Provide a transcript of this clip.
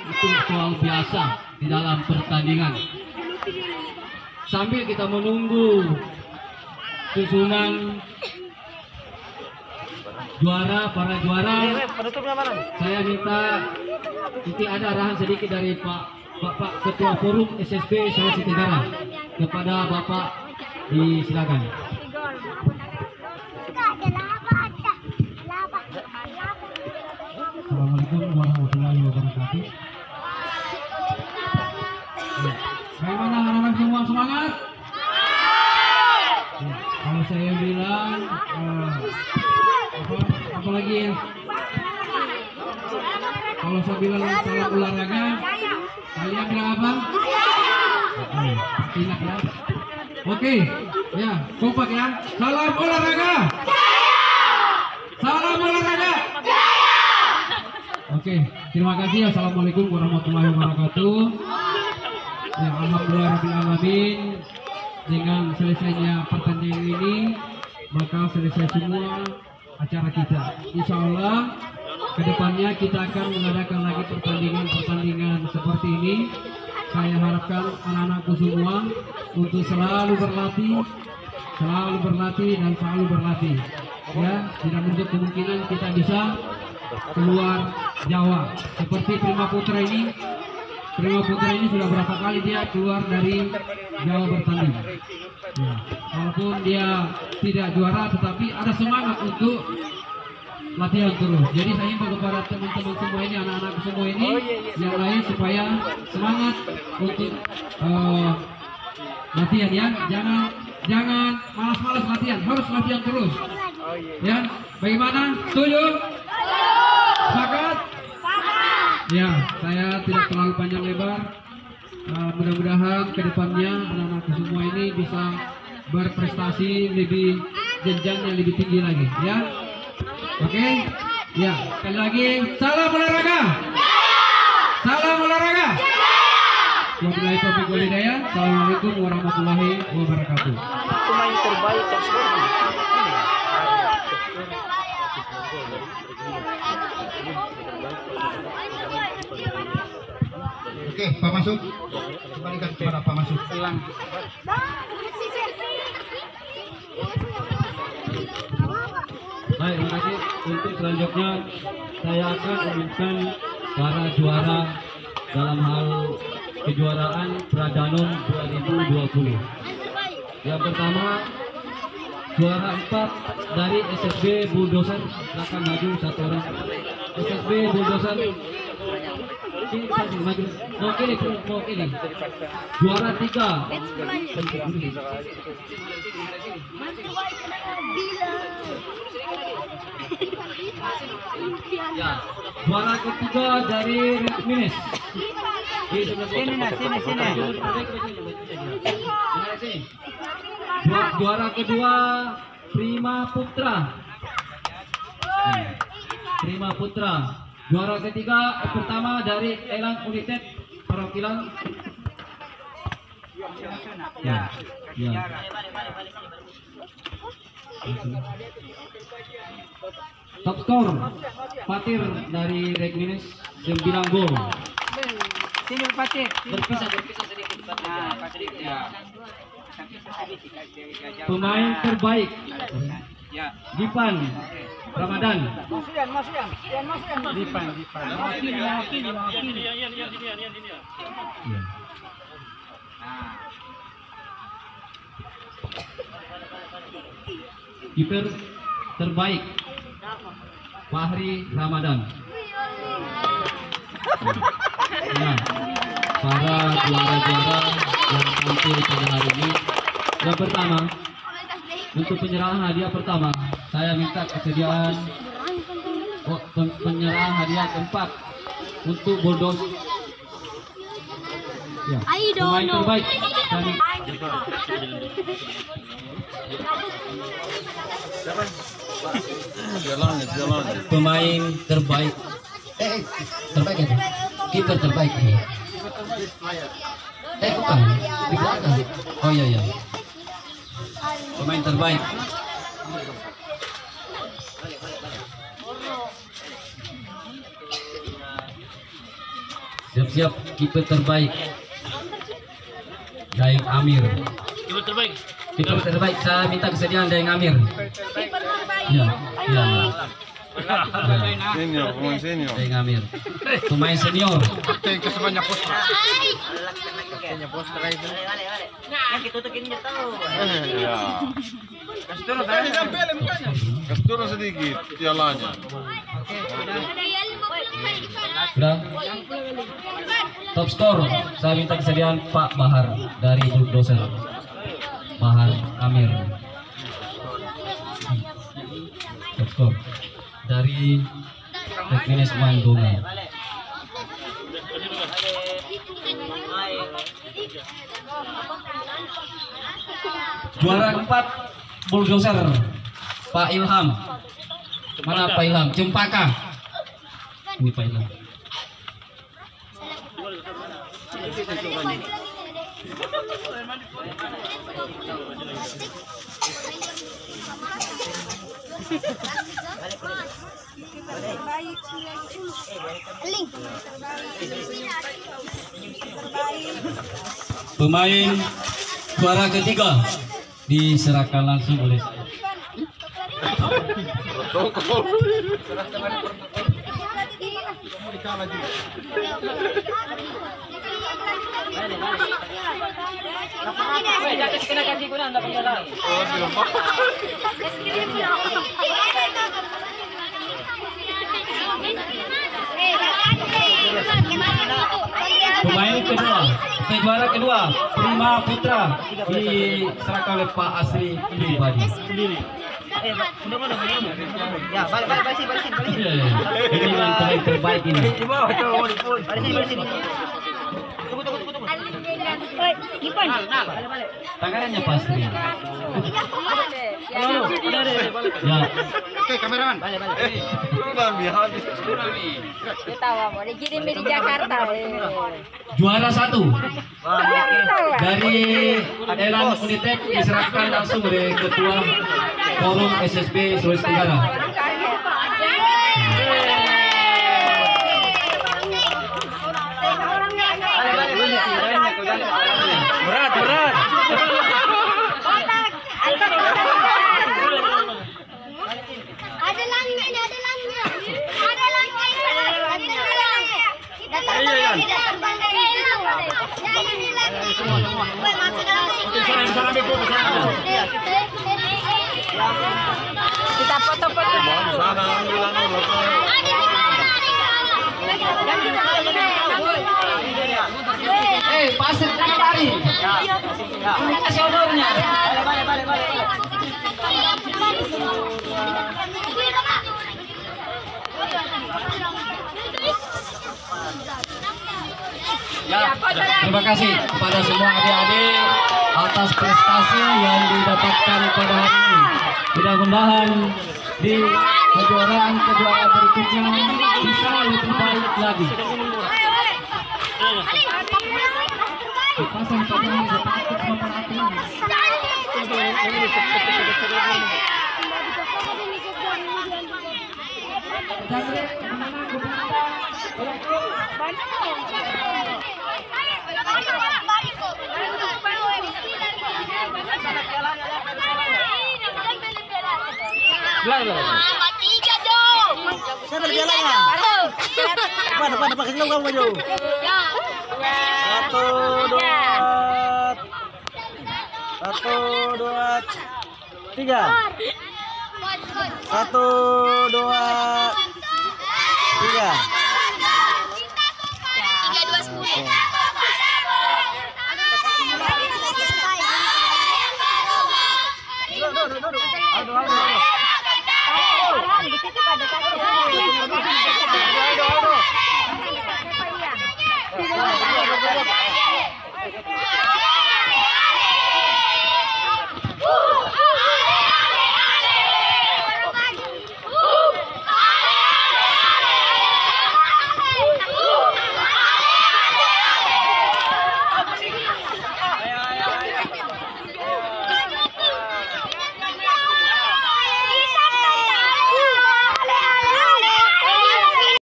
itu soal biasa di dalam pertandingan. Sambil kita menunggu susunan para juara, saya minta nanti ada arahan sedikit dari Bapak Ketua Forum SSB Sulawesi Tenggara kepada Bapak, disilakan. Assalamualaikum warahmatullahi wabarakatuh. Bagaimana anak-anak semua, semangat? Kalau saya bilang apa lagi ya? Kalau saya bilang salam olahraga, kalian bilang apa? Ingat ya. Oke, ya, kompak ya. Salam olahraga. Salam olahraga. Oke, terima kasih. Assalamualaikum warahmatullahi wabarakatuh. Ya, alhamdulillahirrahmanirrahim. Dengan selesainya pertandingan ini, maka selesai semua acara kita. Insya Allah kedepannya kita akan mengadakan lagi pertandingan seperti ini. Saya harapkan anak-anakku semua untuk selalu berlatih dan selalu berlatih. Ya, tidak menutup kemungkinan kita bisa keluar Jawa. Seperti Prima Putra ini sudah berapa kali dia keluar dari Jawa bertanding. Ya, walaupun dia tidak juara, tetapi ada semangat untuk latihan terus. Jadi saya himbau kepada teman-teman semua ini, anak-anak semua ini, yang lain supaya semangat untuk latihan ya. Jangan malas-malas latihan, harus latihan terus. Ya, bagaimana? Setuju? Sepakat? Ya, saya tidak terlalu panjang lebar. Mudah-mudahan kedepannya anak-anak semua ini bisa berprestasi lebih jenjang yang lebih tinggi lagi. Ya, oke. Ya, sekali lagi salam olahraga. Salam olahraga. Wabillahi taufiq wal hidayah. Assalamualaikum warahmatullahi wabarakatuh. Pemain terbaik Oke, Pak Masuk. Kembalikan kepada Pak Masuk. hilang. Baik, terima kasih. Untuk selanjutnya saya akan umumkan para juara dalam hal kejuaraan Pradanon 2020. Yang pertama, juara 4 dari SSB Bulldozer. Silakan maju satu orang. SSB Bulldozer. Maju. Mau kiri. Juara 3. Ya, juara ketiga dari Rekminis. Sini. Juara kedua Prima Putra. Juara ketiga pertama dari Elang United perwakilan. Ya. Top skor Patir dari Rekminis 9 gol. Sini Patir. Berpisah sedikit. Ya. Pemain terbaik Dipan Ramadan. Dipan. Kiper terbaik Fahri Ramadan. Ya, para juara-juara yang tampil pada hari ini. Yang pertama, untuk penyerahan hadiah pertama, saya minta kesediaan penyerahan hadiah keempat untuk Bulldozer. Ya, pemain terbaik kami. Pemain terbaik terbaik itu kiper terbaik ini. Bukan di belakang. Oh iya. Pemain terbaik. Siap-siap kiper terbaik. Daeng Amir. Kiper terbaik. Saya minta kesediaan Daeng Amir. Ya, ya. Senior, pemain senior. Daeng Amir. Pemain senior. Kapten ke sebanyak Postra. Yang ditutukin niya tahu. Ya. Kasih turun sedikit pialanya. Sudah. Top skor. Saya minta kesediaan Pak Bahar dari Bulldozer. Bahar Amir. Top skor dari Teknis Mandungan. Juara keempat Bulldozer Pak Ilham. Mana Pak Ilham? Cempaka. Ini Pak Ilham. Pemain juara ketiga diserahkan langsung oleh pemain kedua, juara kedua Prima Putra diserahkan oleh Pak Asri Pribadi. Ya, balik sini. Ini yang pemain terbaik ini. Balik sini. Tangannya Pak Asri. Ya, Oke, kameraman. Habis. Tahu mau dikirim di Jakarta. juara satu dari Elan Unitek diserahkan langsung oleh Ketua Forum SSB Sulawesi Tenggara. Berat. Ada langnya. Kita foto-foto. Sana ambil Pasir jangan lari. Kasih odornya. Balik. Ya, terima kasih kepada semua adik-adik atas prestasi yang didapatkan pada hari ini. Mudah-mudahan di kejuaraan berikutnya bisa lebih baik lagi. Dipasang pada Siapa jalannya? Depan kasih tahu kamu maju. 1, 2, 3. 1, 2, 3.